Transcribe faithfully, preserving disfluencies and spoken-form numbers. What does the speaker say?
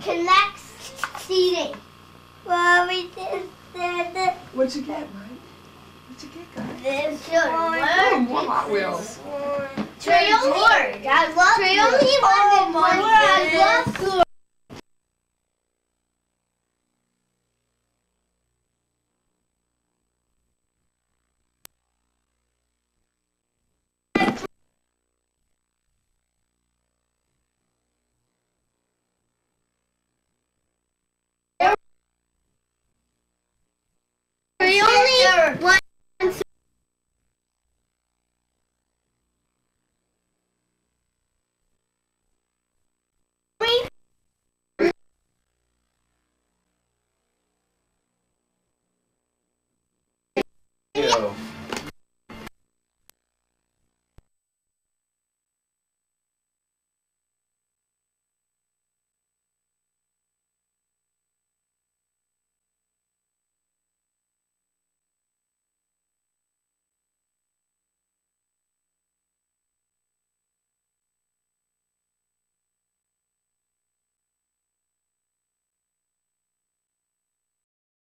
connects seating. Well, we did that. What'd you get, Mike? What'd you get, guys? This one. Oh, more Hot Wheels. Trey only. I love Trey only wanted one. I love Thor. Trey only one.